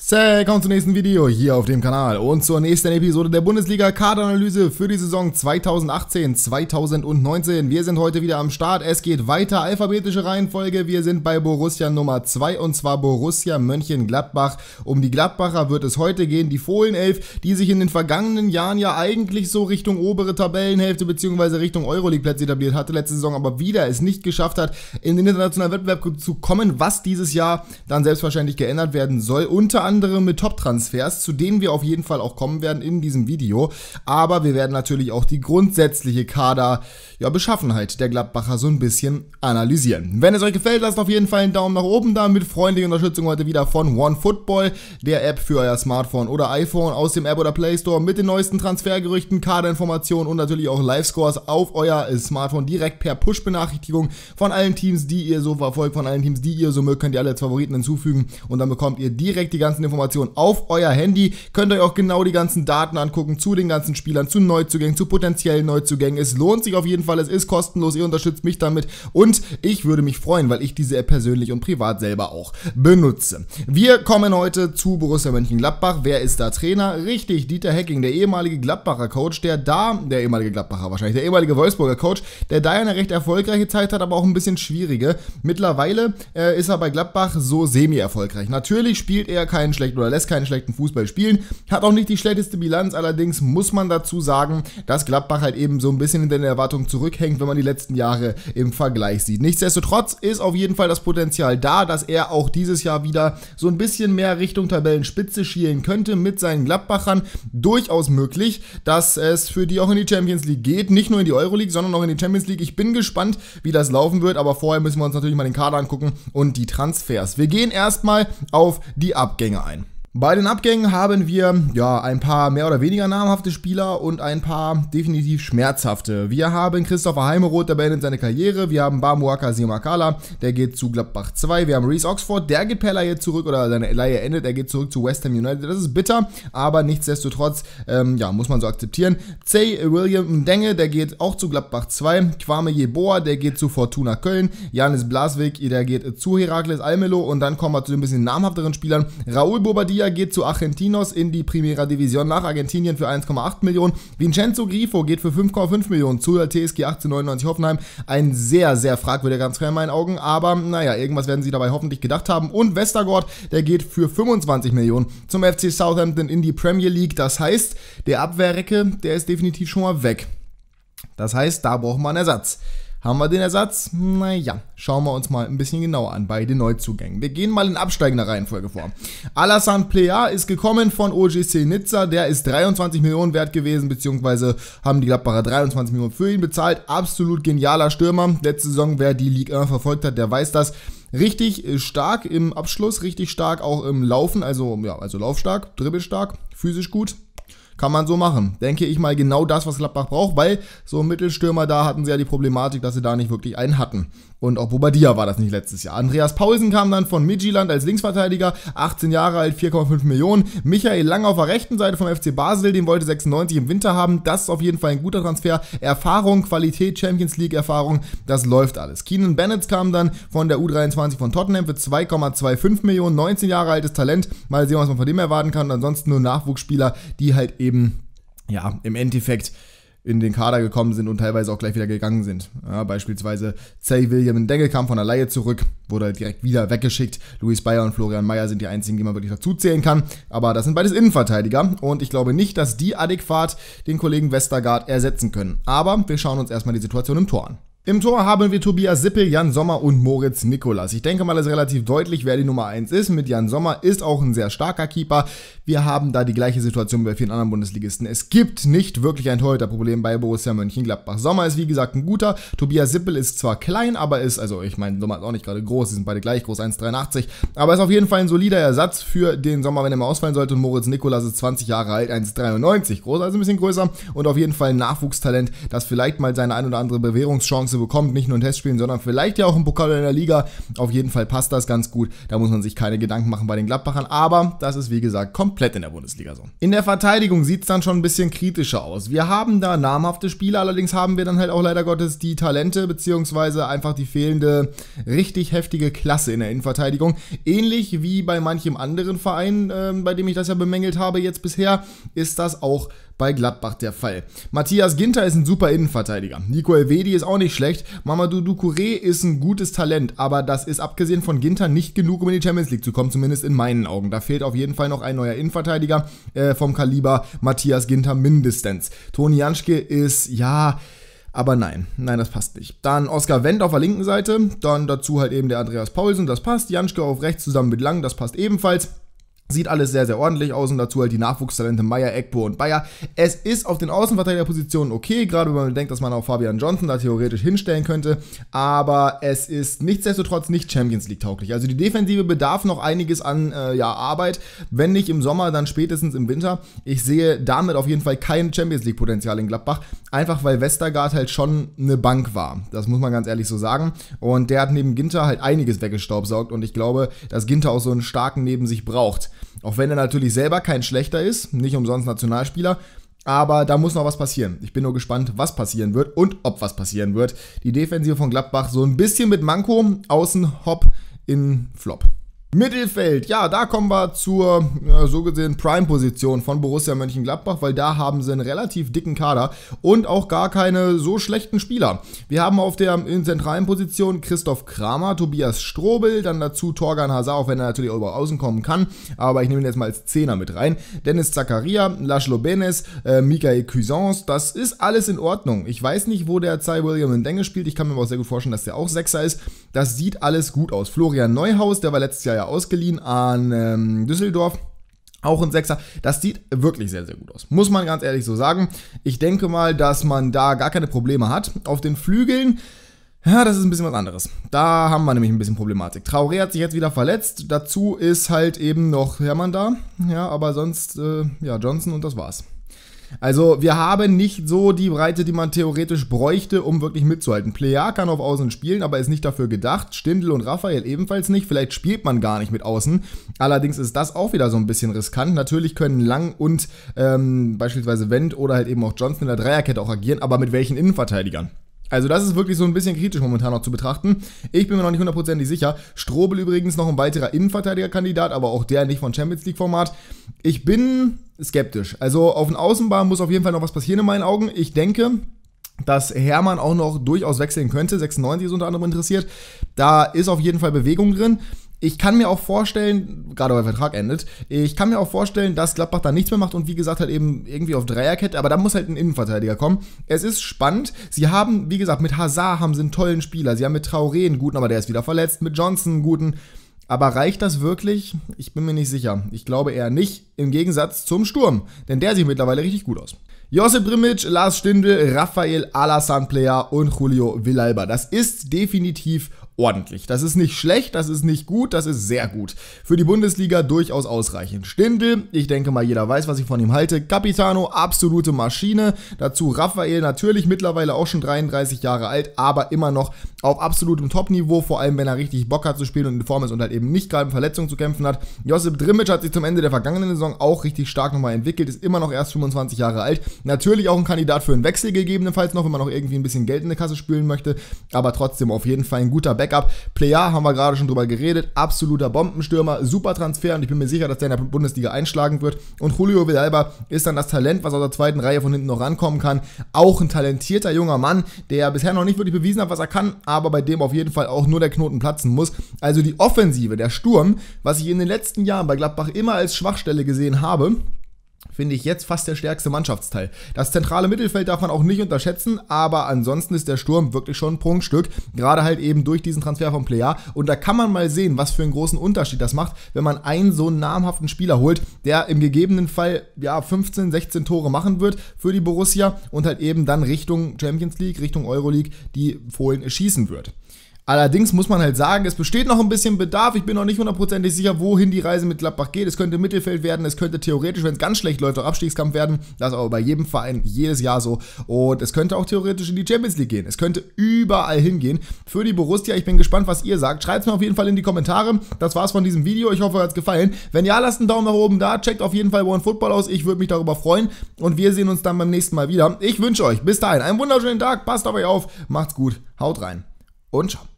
Willkommen zum nächsten Video hier auf dem Kanal und zur nächsten Episode der Bundesliga-Kaderanalyse für die Saison 2018-2019. Wir sind heute wieder am Start, es geht weiter, alphabetische Reihenfolge, wir sind bei Borussia Nummer 2 und zwar Borussia Mönchengladbach. Um die Gladbacher wird es heute gehen, die Fohlenelf, die sich in den vergangenen Jahren ja eigentlich so Richtung obere Tabellenhälfte bzw. Richtung Euroleague-Plätze etabliert hatte, letzte Saison aber wieder es nicht geschafft hat, in den internationalen Wettbewerb zu kommen, was dieses Jahr dann selbstverständlich geändert werden soll, unter anderem mit Top-Transfers, zu denen wir auf jeden Fall auch kommen werden in diesem Video, aber wir werden natürlich auch die grundsätzliche Beschaffenheit der Gladbacher so ein bisschen analysieren. Wenn es euch gefällt, lasst auf jeden Fall einen Daumen nach oben da, mit freundlicher Unterstützung heute wieder von OneFootball, der App für euer Smartphone oder iPhone aus dem App oder Play Store mit den neuesten Transfergerüchten, Kaderinformationen und natürlich auch Live-Scores auf euer Smartphone direkt per Push-Benachrichtigung von allen Teams, die ihr so verfolgt, von allen Teams, die ihr so mögt, könnt ihr alle als Favoriten hinzufügen und dann bekommt ihr direkt die ganzen Informationen auf euer Handy. Könnt ihr euch auch genau die ganzen Daten angucken zu den ganzen Spielern, zu Neuzugängen, zu potenziellen Neuzugängen. Es lohnt sich auf jeden Fall, es ist kostenlos, ihr unterstützt mich damit und ich würde mich freuen, weil ich diese App persönlich und privat selber auch benutze. Wir kommen heute zu Borussia Mönchengladbach. Wer ist da Trainer? Richtig, Dieter Hecking, der ehemalige Gladbacher Coach, der ehemalige Wolfsburger Coach, der da eine recht erfolgreiche Zeit hat, aber auch ein bisschen schwierige. Mittlerweile ist er bei Gladbach so semi-erfolgreich. Natürlich spielt er lässt keinen schlechten Fußball spielen, hat auch nicht die schlechteste Bilanz, allerdings muss man dazu sagen, dass Gladbach halt eben so ein bisschen hinter den Erwartungen zurückhängt, wenn man die letzten Jahre im Vergleich sieht. Nichtsdestotrotz ist auf jeden Fall das Potenzial da, dass er auch dieses Jahr wieder so ein bisschen mehr Richtung Tabellenspitze schielen könnte mit seinen Gladbachern. Durchaus möglich, dass es für die auch in die Champions League geht, nicht nur in die Euroleague, sondern auch in die Champions League. Ich bin gespannt, wie das laufen wird, aber vorher müssen wir uns natürlich mal den Kader angucken und die Transfers. Wir gehen erstmal auf die Abgänge ein. Bei den Abgängen haben wir ein paar mehr oder weniger namhafte Spieler und ein paar definitiv schmerzhafte. Wir haben Christopher Heimeroth, der beendet seine Karriere. Wir haben Bamuaka Simakala, der geht zu Gladbach 2. Wir haben Reece Oxford, der geht per Leihe zurück oder seine Leihe endet, er geht zurück zu West Ham United. Das ist bitter, aber nichtsdestotrotz, muss man so akzeptieren. Zay William Ndenge, der geht auch zu Gladbach 2. Kwame Yeboah, der geht zu Fortuna Köln. Janis Blaswig, der geht zu Herakles Almelo und dann kommen wir zu den bisschen namhafteren Spielern. Raúl Bobadilla geht zu Argentinos in die Primera División nach Argentinien für 1,8 Millionen. Vincenzo Grifo geht für 5,5 Millionen zu der TSG 1899 Hoffenheim. Ein sehr, sehr fragwürdiger Transfer in meinen Augen, aber irgendwas werden sie dabei hoffentlich gedacht haben. Und Westergaard, der geht für 25 Millionen zum FC Southampton in die Premier League. Das heißt, der Abwehrrecke, der ist definitiv schon mal weg. Das heißt, da braucht man Ersatz. Haben wir den Ersatz? Schauen wir uns mal ein bisschen genauer an bei den Neuzugängen. Wir gehen mal in absteigender Reihenfolge vor. Alassane Plea ist gekommen von OGC Nizza, der ist 23 Millionen wert gewesen, beziehungsweise haben die Gladbacher 23 Millionen für ihn bezahlt. Absolut genialer Stürmer. Letzte Saison, wer die Ligue 1 verfolgt hat, der weiß das. Richtig stark im Abschluss, richtig stark auch im Laufen, also laufstark, dribbelstark, physisch gut. Kann man so machen. Denke ich mal genau das, was Gladbach braucht, weil so ein Mittelstürmer, da hatten sie ja die Problematik, dass sie da nicht wirklich einen hatten. Und auch Bobadilla war das nicht letztes Jahr. Andreas Paulsen kam dann von Midtjylland als Linksverteidiger, 18 Jahre alt, 4,5 Millionen. Michael Lang auf der rechten Seite vom FC Basel, den wollte 96 im Winter haben. Das ist auf jeden Fall ein guter Transfer. Erfahrung, Qualität, Champions League Erfahrung, das läuft alles. Keenan Bennett kam dann von der U23 von Tottenham für 2,25 Millionen, 19 Jahre altes Talent. Mal sehen, was man von dem erwarten kann. Und ansonsten nur Nachwuchsspieler, die halt eben, im Endeffekt in den Kader gekommen sind und teilweise auch gleich wieder gegangen sind. Beispielsweise Zay William Ndenge kam von der Leihe zurück, wurde direkt wieder weggeschickt. Luis Bayer und Florian Meyer sind die einzigen, die man wirklich dazu zählen kann. Aber das sind beides Innenverteidiger und ich glaube nicht, dass die adäquat den Kollegen Westergaard ersetzen können. Aber wir schauen uns erstmal die Situation im Tor an. Im Tor haben wir Tobias Sippel, Jan Sommer und Moritz Nikolas. Ich denke mal, es ist relativ deutlich, wer die Nummer 1 ist. Mit Jan Sommer ist auch ein sehr starker Keeper. Wir haben da die gleiche Situation wie bei vielen anderen Bundesligisten. Es gibt nicht wirklich ein Torhüterproblem bei Borussia Mönchengladbach. Sommer ist wie gesagt ein guter. Tobias Sippel ist zwar klein, aber Sommer ist auch nicht gerade groß. Sie sind beide gleich groß, 1,83. Aber ist auf jeden Fall ein solider Ersatz für den Sommer, wenn er mal ausfallen sollte. Und Moritz Nikolas ist 20 Jahre alt, 1,93 groß, also ein bisschen größer. Und auf jeden Fall ein Nachwuchstalent, das vielleicht mal seine ein oder andere Bewährungschance Chance bekommt, nicht nur in Testspielen, sondern vielleicht ja auch im Pokal in der Liga. Auf jeden Fall passt das ganz gut, da muss man sich keine Gedanken machen bei den Gladbachern, aber das ist wie gesagt komplett in der Bundesliga so. In der Verteidigung sieht es dann schon ein bisschen kritischer aus. Wir haben da namhafte Spieler, allerdings haben wir dann halt auch leider Gottes die Talente, beziehungsweise einfach die fehlende, richtig heftige Klasse in der Innenverteidigung. Ähnlich wie bei manchem anderen Verein, bei dem ich das ja bemängelt habe jetzt bisher, ist das auch bei Gladbach der Fall. Matthias Ginter ist ein super Innenverteidiger. Nico Elvedi ist auch nicht schlecht. Mamadou Doucouré ist ein gutes Talent, aber das ist abgesehen von Ginter nicht genug, um in die Champions League zu kommen, zumindest in meinen Augen. Da fehlt auf jeden Fall noch ein neuer Innenverteidiger vom Kaliber Matthias Ginter mindestens. Toni Janschke ist, ja... Aber nein, das passt nicht. Dann Oskar Wendt auf der linken Seite, dann dazu halt eben der Andreas Paulsen, das passt. Janschke auf rechts zusammen mit Lang, das passt ebenfalls. Sieht alles sehr, sehr ordentlich aus und dazu halt die Nachwuchstalente Meier, Ekpo und Bayer. Es ist auf den Außenverteidigerpositionen okay, gerade wenn man denkt, dass man auch Fabian Johnson da theoretisch hinstellen könnte, aber es ist nichtsdestotrotz nicht Champions League tauglich. Also die Defensive bedarf noch einiges an Arbeit, wenn nicht im Sommer, dann spätestens im Winter. Ich sehe damit auf jeden Fall kein Champions League Potenzial in Gladbach, einfach weil Westergaard halt schon eine Bank war. Das muss man ganz ehrlich so sagen und der hat neben Ginter halt einiges weggestaubsaugt und ich glaube, dass Ginter auch so einen starken neben sich braucht. Auch wenn er natürlich selber kein schlechter ist, nicht umsonst Nationalspieler, aber da muss noch was passieren. Ich bin nur gespannt, was passieren wird und ob was passieren wird. Die Defensive von Gladbach so ein bisschen mit Manko, außen Hopp, in Flop. Mittelfeld, ja, da kommen wir zur so gesehen Prime-Position von Borussia Mönchengladbach, weil da haben sie einen relativ dicken Kader und auch gar keine so schlechten Spieler. Wir haben auf der in zentralen Position Christoph Kramer, Tobias Strobel, dann dazu Torgan Hazard, auch wenn er natürlich auch über außen kommen kann, aber ich nehme ihn jetzt mal als Zehner mit rein. Dennis Zakaria, Laszlo Benes, Michael Cuisance, das ist alles in Ordnung. Ich weiß nicht, wo der Cy William Ndenge spielt, ich kann mir aber auch sehr gut vorstellen, dass der auch Sechser ist. Das sieht alles gut aus. Florian Neuhaus, der war letztes Jahr ja ausgeliehen an Düsseldorf, auch ein Sechser. Das sieht wirklich sehr, sehr gut aus. Muss man ganz ehrlich so sagen. Ich denke mal, dass man da gar keine Probleme hat. Auf den Flügeln, ja, das ist ein bisschen was anderes. Da haben wir nämlich ein bisschen Problematik. Traoré hat sich jetzt wieder verletzt. Dazu ist halt eben noch Hermann da. Ja, aber sonst, Johnson und das war's. Also wir haben nicht so die Breite, die man theoretisch bräuchte, um wirklich mitzuhalten. Plea kann auf Außen spielen, aber ist nicht dafür gedacht. Stindl und Raphael ebenfalls nicht. Vielleicht spielt man gar nicht mit Außen. Allerdings ist das auch wieder so ein bisschen riskant. Natürlich können Lang und beispielsweise Wendt oder halt eben auch Johnson in der Dreierkette auch agieren, aber mit welchen Innenverteidigern? Also das ist wirklich so ein bisschen kritisch momentan noch zu betrachten. Ich bin mir noch nicht hundertprozentig sicher. Strobel übrigens noch ein weiterer Innenverteidigerkandidat, aber auch der nicht von Champions League Format. Ich bin skeptisch. Also auf den Außenbahn muss auf jeden Fall noch was passieren in meinen Augen. Ich denke, dass Hermann auch noch durchaus wechseln könnte. 96 ist unter anderem interessiert. Da ist auf jeden Fall Bewegung drin. Ich kann mir auch vorstellen, gerade weil der Vertrag endet, ich kann mir auch vorstellen, dass Gladbach da nichts mehr macht und wie gesagt halt eben irgendwie auf Dreierkette, aber da muss halt ein Innenverteidiger kommen. Es ist spannend. Sie haben, wie gesagt, mit Hazard haben sie einen tollen Spieler. Sie haben mit Traoré einen guten, aber der ist wieder verletzt. Mit Johnson einen guten. Aber reicht das wirklich? Ich bin mir nicht sicher. Ich glaube eher nicht, im Gegensatz zum Sturm. Denn der sieht mittlerweile richtig gut aus. Josip Brimic, Lars Stindl, Raphael Alassane Plea und Julio Villalba. Das ist definitiv ordentlich. Das ist nicht schlecht, das ist nicht gut, das ist sehr gut. Für die Bundesliga durchaus ausreichend. Stindl, ich denke mal, jeder weiß, was ich von ihm halte. Capitano, absolute Maschine. Dazu Raphael, natürlich mittlerweile auch schon 33 Jahre alt, aber immer noch auf absolutem Top-Niveau, vor allem wenn er richtig Bock hat zu spielen und in Form ist und halt eben nicht gerade mit Verletzungen zu kämpfen hat. Josip Brimic hat sich zum Ende der vergangenen Saison auch richtig stark nochmal entwickelt, ist immer noch erst 25 Jahre alt. Natürlich auch ein Kandidat für einen Wechsel gegebenenfalls noch, wenn man noch irgendwie ein bisschen Geld in der Kasse spülen möchte, aber trotzdem auf jeden Fall ein guter Backup. Plea haben wir gerade schon drüber geredet, absoluter Bombenstürmer, super Transfer und ich bin mir sicher, dass der in der Bundesliga einschlagen wird. Und Julio Villalba ist dann das Talent, was aus der zweiten Reihe von hinten noch rankommen kann. Auch ein talentierter junger Mann, der bisher noch nicht wirklich bewiesen hat, was er kann, aber bei dem auf jeden Fall auch nur der Knoten platzen muss. Also die Offensive, der Sturm, was ich in den letzten Jahren bei Gladbach immer als Schwachstelle gesehen habe, finde ich jetzt fast der stärkste Mannschaftsteil. Das zentrale Mittelfeld darf man auch nicht unterschätzen, aber ansonsten ist der Sturm wirklich schon ein Prunkstück, gerade halt eben durch diesen Transfer von Plea. Und da kann man mal sehen, was für einen großen Unterschied das macht, wenn man einen so namhaften Spieler holt, der im gegebenen Fall 15, 16 Tore machen wird für die Borussia und halt eben dann Richtung Champions League, Richtung Euroleague die Fohlen schießen wird. Allerdings muss man halt sagen, es besteht noch ein bisschen Bedarf. Ich bin noch nicht hundertprozentig sicher, wohin die Reise mit Gladbach geht. Es könnte Mittelfeld werden, es könnte theoretisch, wenn es ganz schlecht läuft, auch Abstiegskampf werden. Das ist aber bei jedem Verein jedes Jahr so. Und es könnte auch theoretisch in die Champions League gehen. Es könnte überall hingehen für die Borussia. Ich bin gespannt, was ihr sagt. Schreibt es mir auf jeden Fall in die Kommentare. Das war's von diesem Video. Ich hoffe, euch hat es gefallen. Wenn ja, lasst einen Daumen nach oben da. Checkt auf jeden Fall OneFootball aus. Ich würde mich darüber freuen. Und wir sehen uns dann beim nächsten Mal wieder. Ich wünsche euch bis dahin einen wunderschönen Tag. Passt auf euch auf. Macht's gut. Haut rein. Und ciao.